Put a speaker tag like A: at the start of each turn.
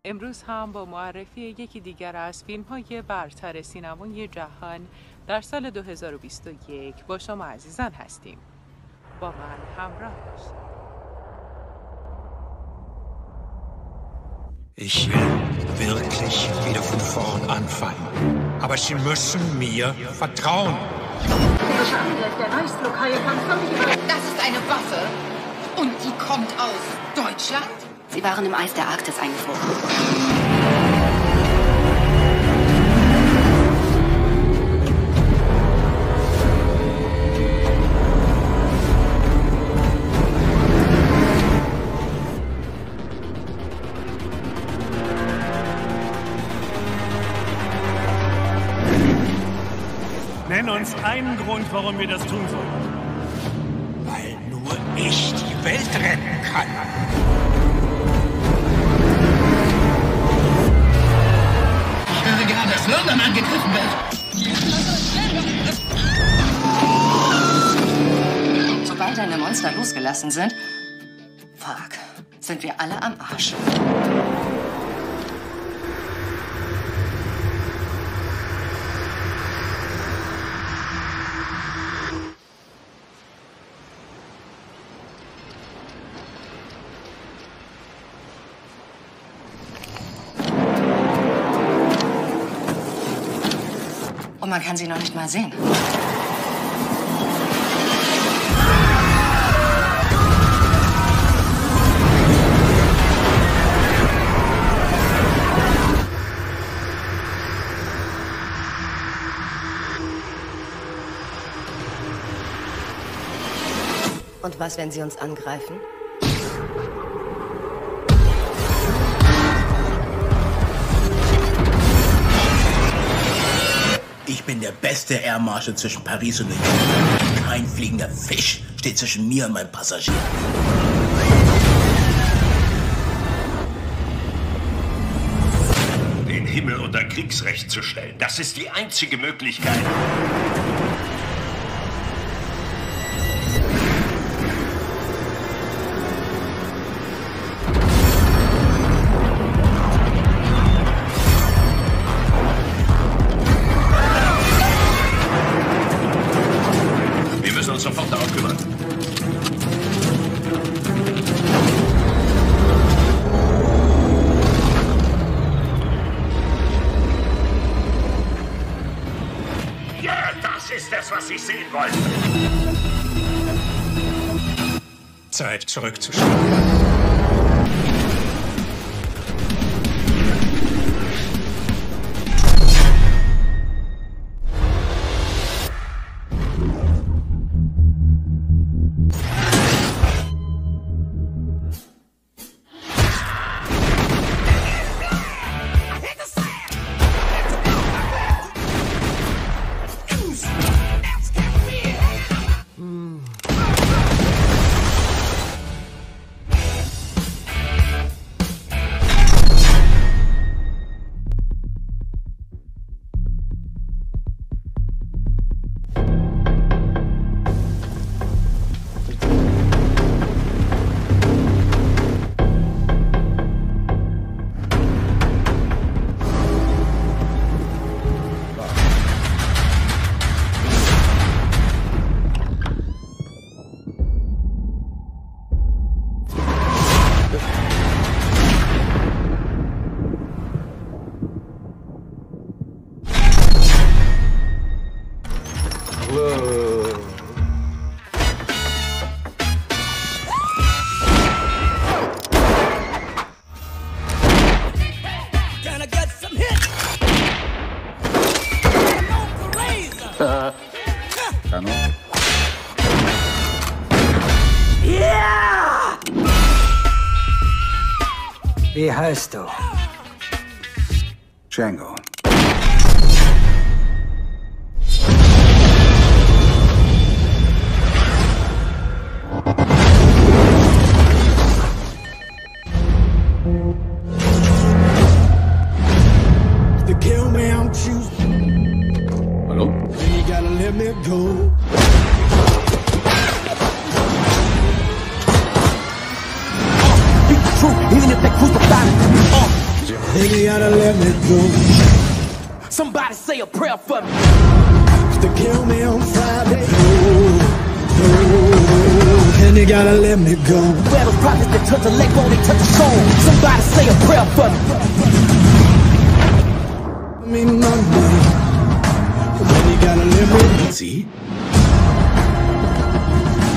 A: امروز هم با معرفی یکی دیگر از فیلم‌های برتر سینمای جهان در سال 2021 با شما عزیزان هستیم. با من همراه باشید.
B: Ich will wirklich wieder von vorn anfangen. Aber Sie müssen mir vertrauen.
C: Dieser Angriff der Reichsblockade kann völlig über...
D: Das ist eine Waffe. Und die kommt aus Deutschland?
E: Sie waren im Eis der Arktis eingefroren.
F: Nenn uns einen Grund, warum wir das tun sollen.
B: Weil nur ich die Welt retten kann.
D: Ich höre gerade, dass London angegriffen wird.
E: Sobald deine Monster losgelassen sind, sind wir alle am Arsch. Und man kann sie noch nicht mal sehen. Und was, wenn sie uns angreifen?
G: Ich bin der beste Air Marshal zwischen Paris und New York. Kein fliegender Fisch steht zwischen mir und meinem Passagier.
H: Den Himmel unter Kriegsrecht zu stellen, das ist die einzige Möglichkeit. Sofort darum kümmern. Ja, das ist es, was ich sehen wollte.
B: Zeit zurückzuschlagen.
I: Wie heißt du? Django.
F: Hallo?
I: Even if they crucify me. go. Somebody say a prayer for me. They kill me on Friday. And they gotta let me go. Where those prophets that touch the leg won't they touch the soul? Somebody say a prayer for me. I mean Monday. Then you gotta let me see.